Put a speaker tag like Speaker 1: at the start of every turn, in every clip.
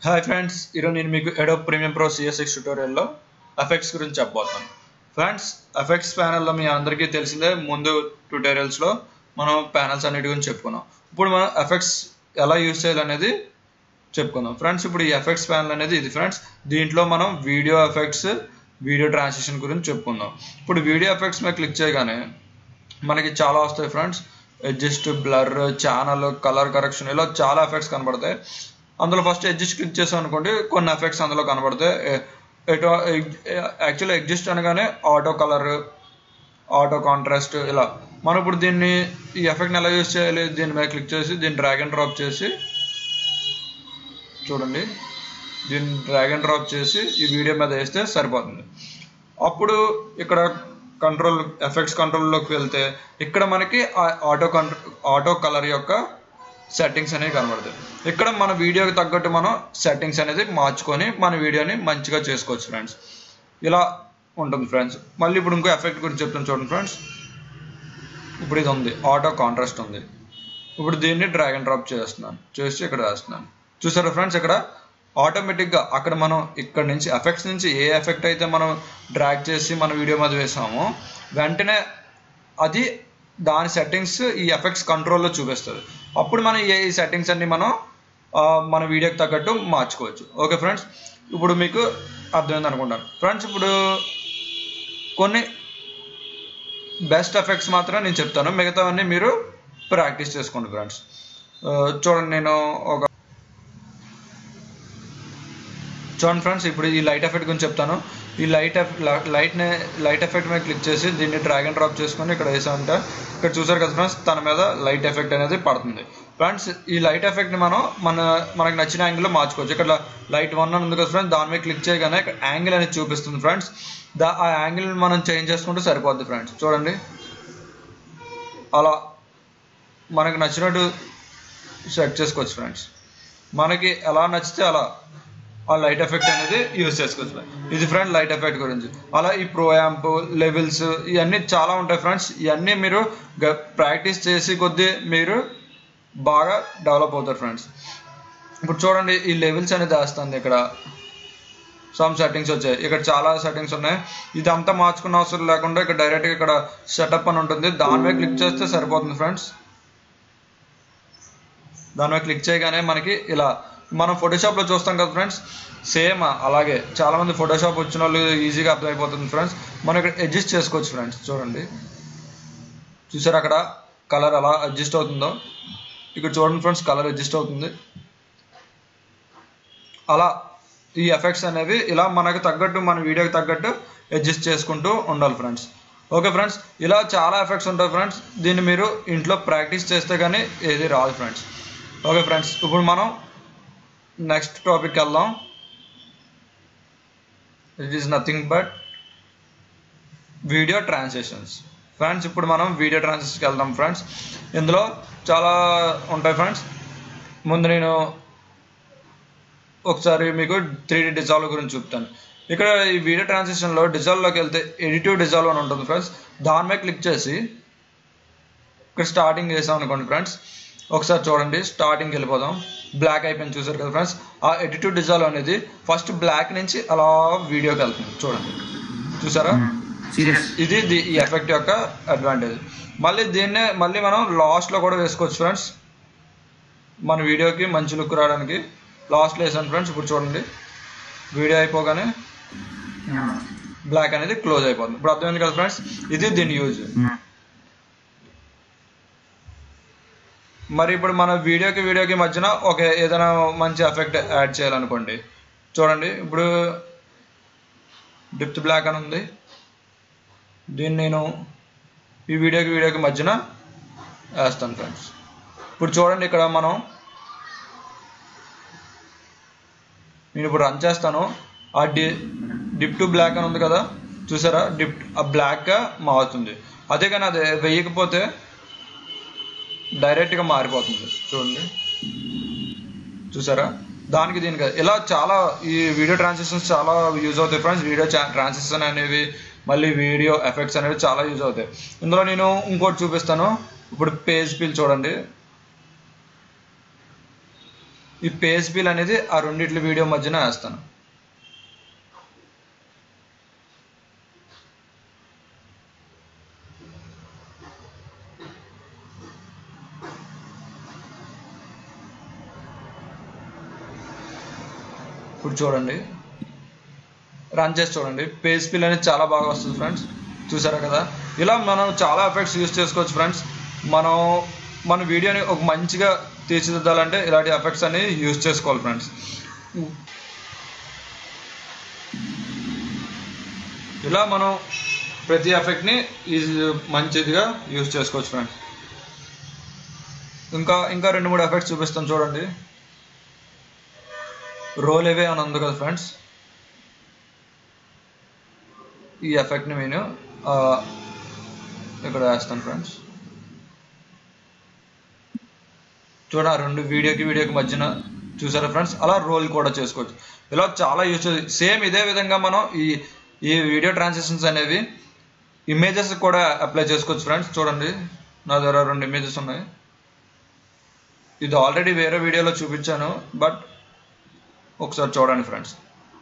Speaker 1: Hi friends, ఈరోజు నేను మీకు Adobe Premiere Pro CS6 ట్యూటోరియల్లో ఎఫెక్ట్స్ గురించి చెప్పబోతాను. ఫ్రెండ్స్, ఎఫెక్ట్స్ ప్యానెల్లో మీ అందరికీ తెలిసిందే. ముందు ట్యూటోరియల్స్లో మనం ప్యానెల్స్ అన్నిటి గురించి చెప్పుకున్నాం. ఇప్పుడు మనం ఎఫెక్ట్స్ ఎలా యూజ్ చేయాలనేది చెప్పుకుందాం. ఫ్రెండ్స్, ఇప్పుడు ఈ ఎఫెక్ట్స్ ప్యానెల్ అనేది ఇది ఫ్రెండ్స్. దీంట్లో మనం వీడియో ఎఫెక్ట్స్, వీడియో ట్రాన్సిషన్ గురించి చెప్పుకుందాం. ఇప్పుడు వీడియో ఎఫెక్ట్స్ మీద క్లిక్ చేయగానే మనకి చాలా వస్తాయి friends. Adjust, blur, channel, colour correction, ఇలా చాలా ఎఫెక్ట్స్ కనబడతాయి. అందులో ఫస్ట్ అడ్జస్ట్ క్లిక్ చేసాం అనుకోండి, కొన్ని ఎఫెక్ట్స్ అందులో కనబడతాయి. యాక్చువల్లీ అడ్జస్ట్ అనగానే ఆటో కలర్, ఆటో కాంట్రాస్ట్, ఇలా. మనం ఇప్పుడు దీన్ని ఈ ఎఫెక్ట్ని ఎలా యూజ్ చేయాలి, దీని మీద క్లిక్ చేసి దీన్ని డ్రాగ్ అండ్ డ్రాప్ చేసి చూడండి, దీన్ని డ్రాగ్ అండ్ డ్రాప్ చేసి ఈ వీడియో మీద వేస్తే సరిపోతుంది. అప్పుడు ఇక్కడ కంట్రోల్, ఎఫెక్ట్స్ కంట్రోల్లోకి వెళ్తే ఇక్కడ మనకి ఆటో కలర్ యొక్క సెట్టింగ్స్ అనేవి కనబడతాయి. ఇక్కడ మన వీడియోకి తగ్గట్టు మనం సెట్టింగ్స్ అనేది మార్చుకొని మన వీడియోని మంచిగా చేసుకోవచ్చు ఫ్రెండ్స్. ఇలా ఉంటుంది ఫ్రెండ్స్. మళ్ళీ ఇప్పుడు ఇంకో ఎఫెక్ట్ గురించి చెప్తాను చూడండి ఫ్రెండ్స్. ఇప్పుడు ఇది ఉంది, ఆటో కాంట్రాస్ట్ ఉంది. ఇప్పుడు దీన్ని డ్రాగ్ అండ్ డ్రాప్ చేసి ఇక్కడ వేస్తున్నాను. చూసారా ఫ్రెండ్స్, ఇక్కడ ఆటోమేటిక్గా అక్కడ మనం ఇక్కడ నుంచి ఎఫెక్ట్స్ నుంచి ఏ ఎఫెక్ట్ అయితే మనం డ్రాగ్ చేసి మన వీడియో మీద వేసామో వెంటనే అది దాని సెట్టింగ్స్ ఈ ఎఫెక్ట్స్ కంట్రోల్లో చూపిస్తుంది. అప్పుడు మనం ఈ సెట్టింగ్స్ అన్ని మనం మన వీడియోకి తగ్గట్టు మార్చుకోవచ్చు. ఓకే ఫ్రెండ్స్, ఇప్పుడు మీకు అర్థమైంది అనుకుంటాను ఫ్రెండ్స్. ఇప్పుడు కొన్ని బెస్ట్ ఎఫెక్ట్స్ మాత్రం నేను చెప్తాను, మిగతావన్నీ మీరు ప్రాక్టీస్ చేసుకోండి ఫ్రెండ్స్. చూడండి, నేను చూడండి ఫ్రెండ్స్, ఇప్పుడు ఈ లైట్ ఎఫెక్ట్ గురించి చెప్తాను. ఈ లైట్ ఎఫెక్ట్ మీద క్లిక్ చేసి దీన్ని డ్రాగ్ అండ్ డ్రాప్ చేసుకొని ఇక్కడ వేసామంటే ఇక్కడ చూసారు కదా ఫ్రెండ్స్, తన మీద లైట్ ఎఫెక్ట్ అనేది పడుతుంది. ఫ్రెండ్స్, ఈ లైట్ ఎఫెక్ట్ని మనం మనకు నచ్చిన యాంగిల్లో మార్చుకోవచ్చు. ఇక్కడ లైట్ 1 అని ఉంది కదా ఫ్రెండ్స్, దాని మీద క్లిక్ చేయగానే ఇక్కడ యాంగిల్ అనేది చూపిస్తుంది ఫ్రెండ్స్. ఆ యాంగిల్ మనం చేంజ్ చేసుకుంటే సరిపోద్ది ఫ్రెండ్స్. చూడండి, అలా మనకు నచ్చినట్టు సెట్ చేసుకోవచ్చు ఫ్రెండ్స్. మనకి ఎలా నచ్చితే అలా ఆ లైట్ ఎఫెక్ట్ అనేది యూజ్ చేసుకోవచ్చు. ఇది ఫ్రెండ్ లైట్ ఎఫెక్ట్ గురించి. అలా ఈ ప్రో యాంప్, లెవెల్స్, ఇవన్నీ చాలా ఉంటాయి ఫ్రెండ్స్. ఇవన్నీ మీరు ప్రాక్టీస్ చేసి కొద్దీ మీరు బాగా డెవలప్ అవుతారు ఫ్రెండ్స్. ఇప్పుడు చూడండి, ఈ లెవెల్స్ అనేది వేస్తుంది. ఇక్కడ సమ్ సెట్టింగ్స్ వచ్చాయి, ఇక్కడ చాలా సెట్టింగ్స్ ఉన్నాయి. ఇదంతా మార్చుకున్న అవసరం లేకుండా ఇక్కడ డైరెక్ట్గా ఇక్కడ సెటప్ అని ఉంటుంది, దాని మీద క్లిక్ చేస్తే సరిపోతుంది ఫ్రెండ్స్. దాని మీద క్లిక్ చేయగానే మనకి ఇలా మనం ఫోటోషాప్లో చూస్తాం కదా ఫ్రెండ్స్, సేమ్ అలాగే చాలామంది ఫోటోషాప్ వచ్చిన వాళ్ళు ఈజీగా అర్థమైపోతుంది ఫ్రెండ్స్. మనం ఇక్కడ అడ్జస్ట్ చేసుకోవచ్చు ఫ్రెండ్స్. చూడండి, చూసారు అక్కడ కలర్ అలా అడ్జస్ట్ అవుతుందో, ఇక్కడ చూడండి ఫ్రెండ్స్, కలర్ అడ్జస్ట్ అవుతుంది. అలా ఈ ఎఫెక్ట్స్ అనేవి ఇలా మనకు తగ్గట్టు, మన వీడియోకి తగ్గట్టు అడ్జస్ట్ చేసుకుంటూ ఉండాలి ఫ్రెండ్స్. ఓకే ఫ్రెండ్స్, ఇలా చాలా ఎఫెక్ట్స్ ఉంటాయి ఫ్రెండ్స్. దీన్ని మీరు ఇంట్లో ప్రాక్టీస్ చేస్తే కానీ ఏది రాదు ఫ్రెండ్స్. ఓకే ఫ్రెండ్స్, ఇప్పుడు మనం నెక్స్ట్ టాపిక్ వెళ్దాం. It is nothing but video transitions friends. ఇప్పుడు మనం వీడియో ట్రాన్సిషన్కి వెళ్దాం ఫ్రెండ్స్. ఇందులో చాలా ఉంటాయి ఫ్రెండ్స్. ముందు నేను ఒకసారి మీకు 3D డిజాల్వ్ గురించి చెప్తాను. ఇక్కడ ఈ వీడియో ట్రాన్సిషన్లో డిజాల్వ్లోకి వెళ్తే ఎడిటివ్ డిజాల్వ్ అని ఉంటుంది ఫ్రెండ్స్. దాని మీద క్లిక్ చేసి ఇక్కడ స్టార్టింగ్ చేసాం అనుకోండి ఫ్రెండ్స్. ఒకసారి చూడండి, స్టార్టింగ్కి వెళ్ళిపోదాం. బ్లాక్ అయిపోయింది, చూసారు కదా ఫ్రెండ్స్. ఆ ఎడిటివ్ డిజాల్వ్ అనేది ఫస్ట్ బ్లాక్ నుంచి అలా వీడియోకి వెళ్తుంది. చూడండి, చూసారా, ఇది ఈ ఎఫెక్ట్ యొక్క అడ్వాంటేజ్. మళ్ళీ మనం లాస్ట్లో కూడా వేసుకోవచ్చు ఫ్రెండ్స్. మన వీడియోకి మంచి లుక్ రావడానికి లాస్ట్లో వేసాను ఫ్రెండ్స్. ఇప్పుడు చూడండి, వీడియో అయిపోగానే బ్లాక్ అనేది క్లోజ్ అయిపోతుంది. ఇప్పుడు అర్థమైంది కదా ఫ్రెండ్స్, ఇది దీని యూజ్. మరి ఇప్పుడు మన వీడియోకి మధ్యన ఏదైనా మంచి ఎఫెక్ట్ యాడ్ చేయాలనుకోండి. చూడండి, ఇప్పుడు డెప్త్ బ్లాక్ అని ఉంది, దీన్ని నేను ఈ వీడియోకి మధ్యన వేస్తాను ఫ్రెండ్స్. ఇప్పుడు చూడండి, ఇక్కడ నేను ఇప్పుడు రన్ చేస్తాను. ఆ డిప్ టు బ్లాక్ అని ఉంది కదా, చూసారా, ఆ బ్లాక్గా మారుతుంది. అదే కానీ అది వేయకపోతే డైరెక్ట్గా మారిపోతుంది. చూడండి, చూసారా, దీనికి ఇలా చాలా ఈ వీడియో ట్రాన్సిషన్స్ చాలా యూజ్ అవుతాయి ఫ్రెండ్స్. వీడియో ట్రాన్సిషన్ అనేవి, మళ్ళీ వీడియో ఎఫెక్ట్స్ అనేవి చాలా యూజ్ అవుతాయి. ఇందులో నేను ఇంకోటి చూపిస్తాను. ఇప్పుడు పేజ్ ఫిల్ చూడండి, ఈ పేజ్ ఫిల్ అనేది ఆ రెండిట్ల వీడియో మధ్యన వేస్తాను. ఇప్పుడు చూడండి, రన్ చేసి చూడండి, పేజ్ ఫిల్ అనేది చాలా బాగా వస్తుంది ఫ్రెండ్స్. చూసారా కదా? ఇలా మనం చాలా ఎఫెక్ట్స్ యూజ్ చేసుకోవచ్చు ఫ్రెండ్స్. మన వీడియోని ఒక మంచిగా తీర్చిదిద్దాలంటే ఇలాంటి ఎఫెక్ట్స్ అనేవి యూజ్ చేసుకోవాలి ఫ్రెండ్స్. ఇలా మనం ప్రతి ఎఫెక్ట్ని మంచిదిగా యూజ్ చేసుకోవచ్చు ఫ్రెండ్స్. ఇంకా 2-3 ఎఫెక్ట్స్ చూపిస్తాను చూడండి. రోల్ అవే అని ఉంది కదా ఫ్రెండ్స్, ఈ ఎఫెక్ట్ని నేను ఇక్కడ వేస్తాను ఫ్రెండ్స్. చూడ రెండు వీడియోకి మధ్యన చూసారా ఫ్రెండ్స్? అలా రోల్ కూడా చేసుకోవచ్చు. ఇలా చాలా యూజ్ సేమ్ ఇదే విధంగా మనం ఈ వీడియో ట్రాన్సిషన్స్ అనేవి ఇమేజెస్ కూడా అప్లై చేసుకోవచ్చు ఫ్రెండ్స్. చూడండి, నా దగ్గర 2 ఇమేజెస్ ఉన్నాయి. ఇది ఆల్రెడీ వేరే వీడియోలో చూపించాను, బట్ ఒకసారి చూడండి ఫ్రెండ్స్.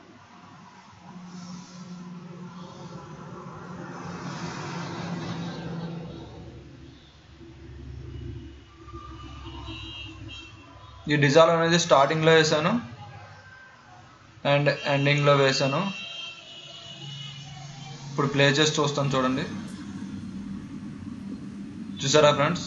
Speaker 1: ఈ డిజాల్వ్ అనేది స్టార్టింగ్లో వేసాను అండ్ ఎండింగ్లో వేసాను. ఇప్పుడు ప్లే చేసి చూస్తాను చూడండి. చూసారా ఫ్రెండ్స్?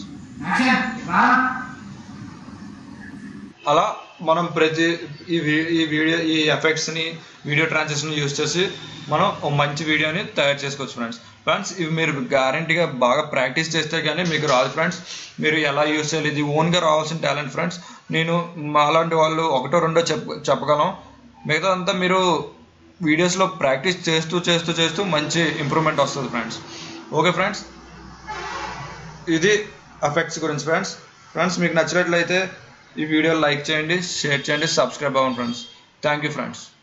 Speaker 1: అలా మనం ప్రతి ఈ ఎఫెక్ట్స్ని వీడియో ట్రాన్సిషన్ యూజ్ చేసి మనం ఒక మంచి వీడియోని తయారు చేసుకోవచ్చు ఫ్రెండ్స్. ఇవి మీరు గ్యారంటీగా బాగా ప్రాక్టీస్ చేస్తే కానీ మీకు రాదు ఫ్రెండ్స్. మీరు ఎలా యూజ్ చేయాలి, ఇది ఓన్గా రావాల్సిన టాలెంట్ ఫ్రెండ్స్. నేను మాలాంటి వాళ్ళు 1-2 చెప్పగలం. మిగతాదంతా మీరు వీడియోస్లో ప్రాక్టీస్ చేస్తూ మంచి ఇంప్రూవ్మెంట్ వస్తుంది ఫ్రెండ్స్. ఓకే ఫ్రెండ్స్, ఇది ఎఫెక్ట్స్ గురించి ఫ్రెండ్స్. మీకు నచ్చినట్లయితే ఈ వీడియో లైక్ చేయండి, షేర్ చేయండి, సబ్స్క్రైబ్ అవ్వండి ఫ్రెండ్స్. Thank you friends.